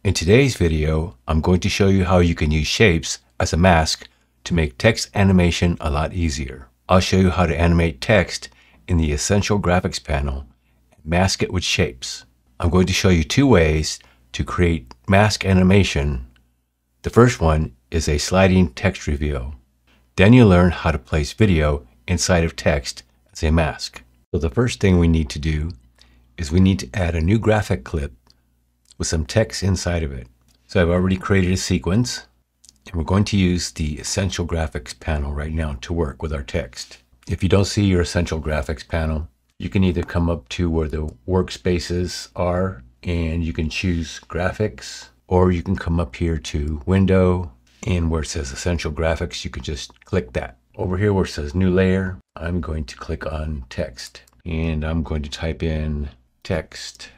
In today's video, I'm going to show you how you can use shapes as a mask to make text animation a lot easier. I'll show you how to animate text in the Essential Graphics panel and mask it with shapes. I'm going to show you two ways to create mask animation. The first one is a sliding text reveal. Then you'll learn how to place video inside of text as a mask. So the first thing we need to do is we need to add a new graphic clip with some text inside of it. So I've already created a sequence, and we're going to use the Essential Graphics panel right now to work with our text. If you don't see your Essential Graphics panel, you can either come up to where the workspaces are and you can choose Graphics, or you can come up here to Window, and where it says Essential Graphics, you can just click that. Over here where it says New Layer, I'm going to click on Text, and I'm going to type in Text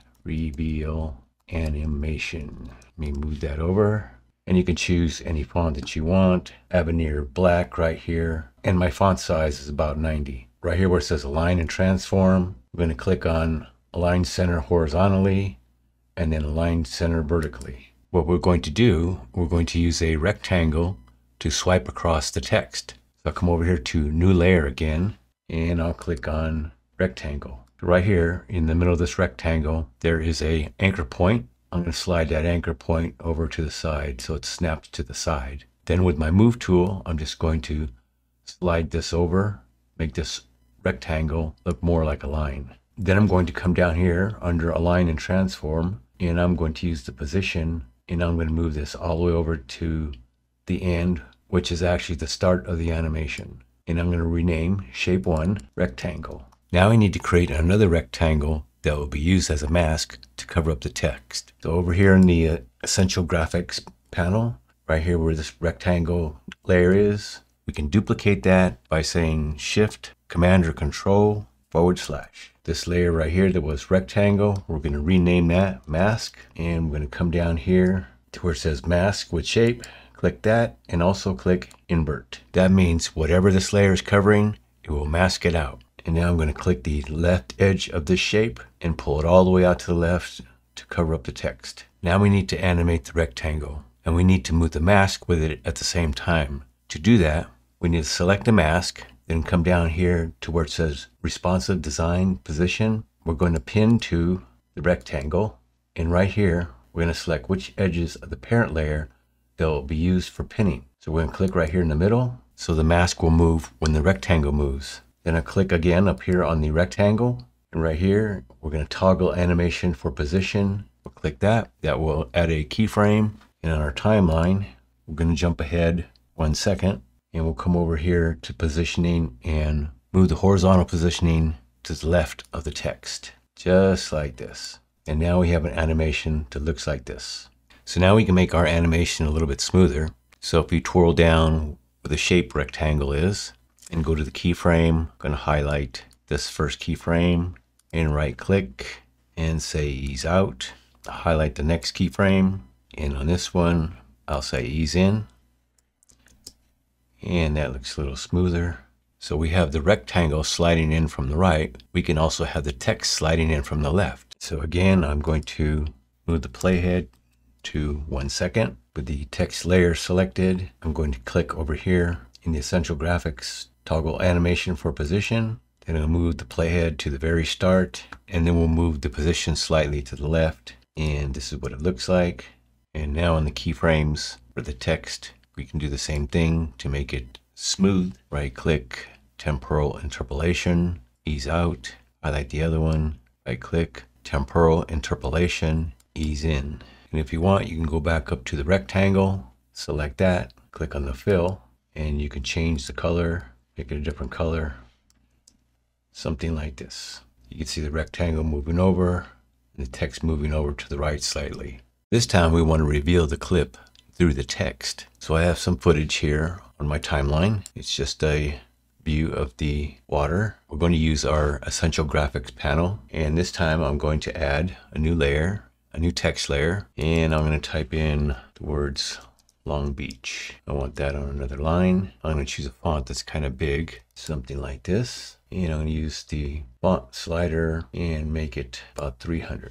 Reveal Animation. Let me move that over, and you can choose any font that you want. Avenir Black right here, and my font size is about 90. Right here where it says Align and Transform, I'm going to click on Align Center Horizontally and then Align Center Vertically. What we're going to do, we're going to use a rectangle to swipe across the text. So I'll come over here to New Layer again, and I'll click on Rectangle. Right here in the middle of this rectangle, there is a anchor point. I'm going to slide that anchor point over to the side so it snaps to the side. Then with my move tool, I'm just going to slide this over, make this rectangle look more like a line. Then I'm going to come down here under Align and Transform, and I'm going to use the position, and I'm going to move this all the way over to the end, which is actually the start of the animation. And I'm going to rename Shape 1 Rectangle. Now I need to create another rectangle that will be used as a mask to cover up the text. So over here in the Essential Graphics panel, right here where this rectangle layer is, we can duplicate that by saying Shift, Command or Control, / This layer right here that was rectangle, we're going to rename that Mask, and we're going to come down here to where it says Mask with Shape, click that, and also click Invert. That means whatever this layer is covering, it will mask it out. And now I'm going to click the left edge of this shape and pull it all the way out to the left to cover up the text. Now we need to animate the rectangle, and we need to move the mask with it at the same time. To do that, we need to select the mask, then come down here to where it says Responsive Design Position. We're going to pin to the rectangle, and right here we're going to select which edges of the parent layer that will be used for pinning. So we're going to click right here in the middle, so the mask will move when the rectangle moves. Then I click again up here on the rectangle, and right here we're going to toggle animation for position. We'll click that. That will add a keyframe, and on our timeline we're going to jump ahead 1 second, and we'll come over here to positioning and move the horizontal positioning to the left of the text, just like this. And now we have an animation that looks like this. So now we can make our animation a little bit smoother. So if you twirl down where the shape rectangle is and go to the keyframe, I'm going to highlight this first keyframe and right click and say ease out. I'll highlight the next keyframe, and on this one I'll say ease in, and that looks a little smoother. So we have the rectangle sliding in from the right. We can also have the text sliding in from the left. So again, I'm going to move the playhead to 1 second. With the text layer selected, I'm going to click over here in the Essential Graphics, toggle animation for position. Then I'll move the playhead to the very start, and then we'll move the position slightly to the left. And this is what it looks like. And now on the keyframes for the text, we can do the same thing to make it smooth. Right click, temporal interpolation, ease out. Highlight the other one, right click, temporal interpolation, ease in. And if you want, you can go back up to the rectangle, select that, click on the fill, and you can change the color, make it a different color, something like this. You can see the rectangle moving over and the text moving over to the right slightly. This time we want to reveal the clip through the text. So I have some footage here on my timeline. It's just a view of the water. We're going to use our Essential Graphics panel, and this time I'm going to add a new layer, a new text layer, and I'm going to type in the words Long Beach. I want that on another line. I'm going to choose a font that's kind of big, something like this. And I'm going to use the font slider and make it about 300.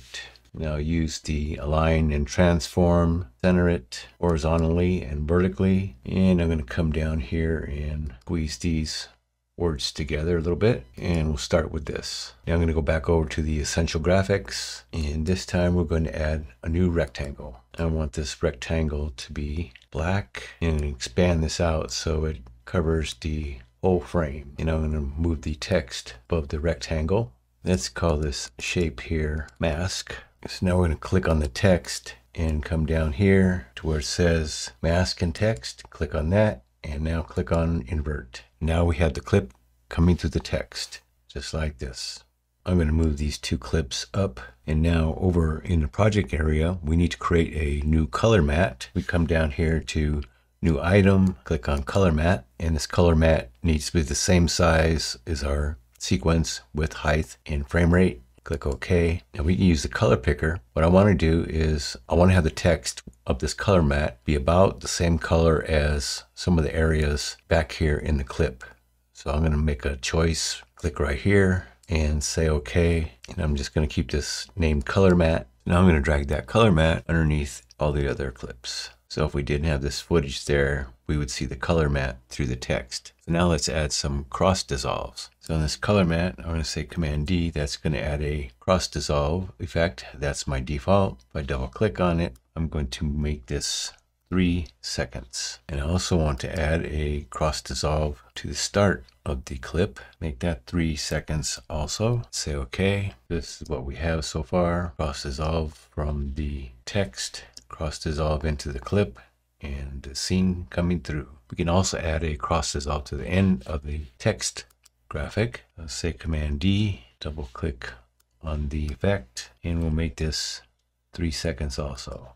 Now use the align and transform, center it horizontally and vertically. And I'm going to come down here and squeeze these words together a little bit, and we'll start with this. Now I'm going to go back over to the essential graphics, and this time we're going to add a new rectangle. I want this rectangle to be black and expand this out so it covers the whole frame. And I'm going to move the text above the rectangle. Let's call this shape here mask. So now we're going to click on the text and come down here to where it says mask and text. Click on that, and now click on invert. Now we have the clip coming through the text, just like this. I'm going to move these two clips up, and now over in the project area, we need to create a new color mat. We come down here to new item, click on color mat, and this color mat needs to be the same size as our sequence, width, height, and frame rate. Click OK. Now we can use the color picker. What I want to do is I want to have the text of this color mat be about the same color as some of the areas back here in the clip. So I'm going to make a choice, click right here and say OK. And I'm just going to keep this named color mat. Now I'm going to drag that color mat underneath all the other clips. So if we didn't have this footage there, we would see the color mat through the text. So now let's add some cross dissolves. So on this color mat, I'm going to say Command D. That's going to add a cross dissolve effect. That's my default. If I double click on it, I'm going to make this 3 seconds. And I also want to add a cross dissolve to the start of the clip. Make that 3 seconds also. Say OK. This is what we have so far. Cross dissolve from the text, cross dissolve into the clip, and the scene coming through. We can also add a cross dissolve to the end of the text graphic. Let's say Command D, double click on the effect, and we'll make this 3 seconds also.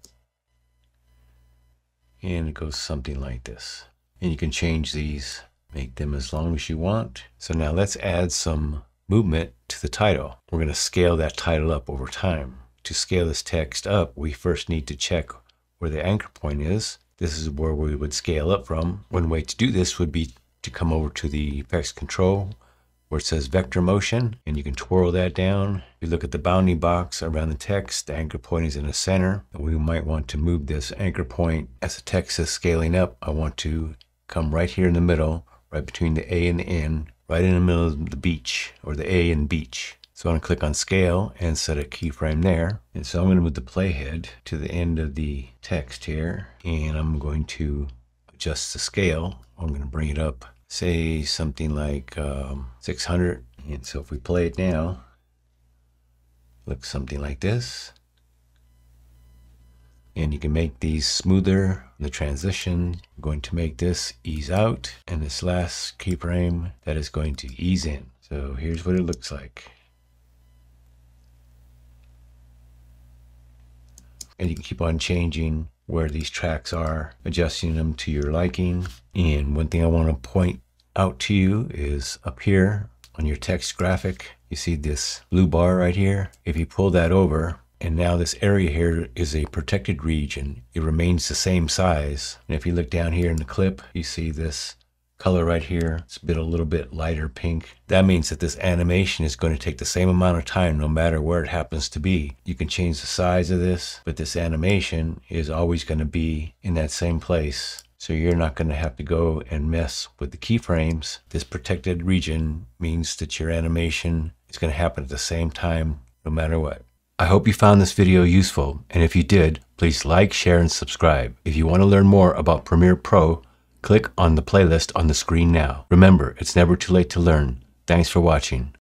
And it goes something like this. And you can change these, make them as long as you want. So now let's add some movement to the title. We're going to scale that title up over time. To scale this text up, we first need to check where the anchor point is. This is where we would scale up from. One way to do this would be to come over to the effects control where it says vector motion, and you can twirl that down. You look at the bounding box around the text, the anchor point is in the center. We might want to move this anchor point as the text is scaling up. I want to come right here in the middle, right between the A and the N, right in the middle of the beach, or the A and beach. So I'm going to click on scale and set a keyframe there. And so I'm going to move the playhead to the end of the text here, and I'm going to adjust the scale. I'm going to bring it up, say something like 600. And so if we play it now, looks something like this. And you can make these smoother. The transition, I'm going to make this ease out, and this last keyframe, that is going to ease in. So here's what it looks like. And you can keep on changing where these tracks are, adjusting them to your liking. And one thing I want to point out to you is up here on your text graphic, you see this blue bar right here. If you pull that over, and now this area here is a protected region, it remains the same size. And if you look down here in the clip, you see this color right here. It's a little bit lighter pink. That means that this animation is going to take the same amount of time no matter where it happens to be. You can change the size of this, but this animation is always going to be in that same place. So you're not going to have to go and mess with the keyframes. This protected region means that your animation is going to happen at the same time no matter what. I hope you found this video useful, and if you did, please like, share, and subscribe. If you want to learn more about Premiere Pro, click on the playlist on the screen now. Remember, it's never too late to learn. Thanks for watching.